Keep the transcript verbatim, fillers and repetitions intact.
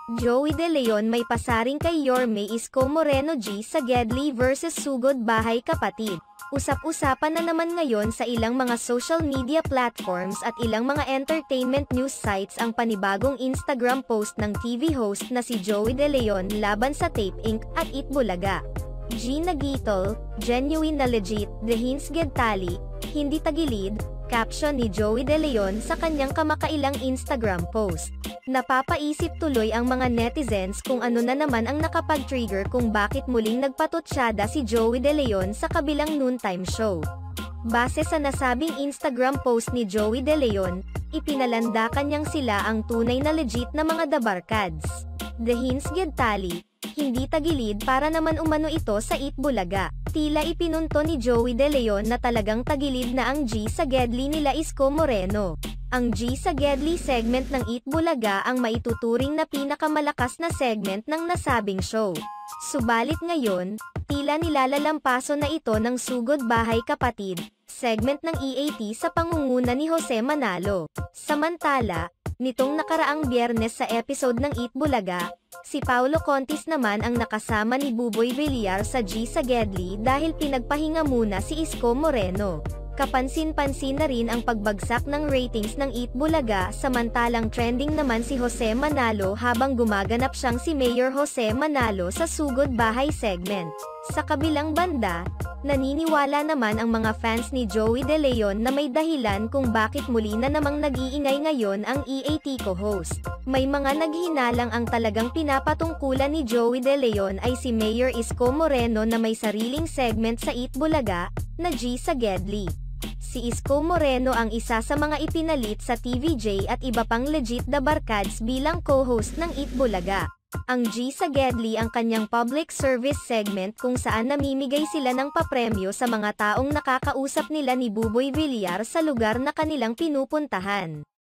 Joey De Leon may pasaring kay Yorme Isko Moreno G sa Gedli versus Sugod Bahay Kapatid. Usap-usapan na naman ngayon sa ilang mga social media platforms at ilang mga entertainment news sites ang panibagong Instagram post ng T V host na si Joey De Leon laban sa Tape Incorporated at Eat Bulaga. G Nagitol, genuine na legit, the hints Gedtali, hindi tagilid, caption ni Joey De Leon sa kanyang kamakailang Instagram post. Napapaisip tuloy ang mga netizens kung ano na naman ang nakapag-trigger kung bakit muling nagpatutsyada si Joey De Leon sa kabilang noontime show. Base sa nasabing Instagram post ni Joey De Leon, ipinalanda kanyang sila ang tunay na legit na mga dabarkads. The hints Gedtali, hindi tagilid para naman umano ito sa Eat Bulaga. Tila ipinunto ni Joey De Leon na talagang tagilid na ang G sa Gedli nila Isko Moreno. Ang G sa Gedli segment ng Eat Bulaga ang maituturing na pinakamalakas na segment ng nasabing show. Subalit ngayon, tila nilalalampaso na ito ng Sugod Bahay Kapatid, segment ng E A T sa pangunguna ni Jose Manalo. Samantala, nitong nakaraang Biyernes sa episode ng Eat Bulaga, si Paulo Contis naman ang nakasama ni Buboy Villar sa G sa Gedli dahil pinagpahinga muna si Isko Moreno. Kapansin-pansin na rin ang pagbagsak ng ratings ng Eat Bulaga samantalang trending naman si Jose Manalo habang gumaganap siyang si Mayor Jose Manalo sa Sugod Bahay segment. Sa kabilang banda, naniniwala naman ang mga fans ni Joey De Leon na may dahilan kung bakit muli na namang nag-iingay ngayon ang E A T co-host. May mga naghinalang ang talagang pinapatungkulan ni Joey De Leon ay si Mayor Isko Moreno na may sariling segment sa Eat Bulaga, na G sa Gedli. Si Isko Moreno ang isa sa mga ipinalit sa T V J at iba pang legit na barkads bilang co-host ng Eat Bulaga. Ang G sa Gedli ang kanyang public service segment kung saan namimigay sila ng papremyo sa mga taong nakakausap nila ni Buboy Villar sa lugar na kanilang pinupuntahan.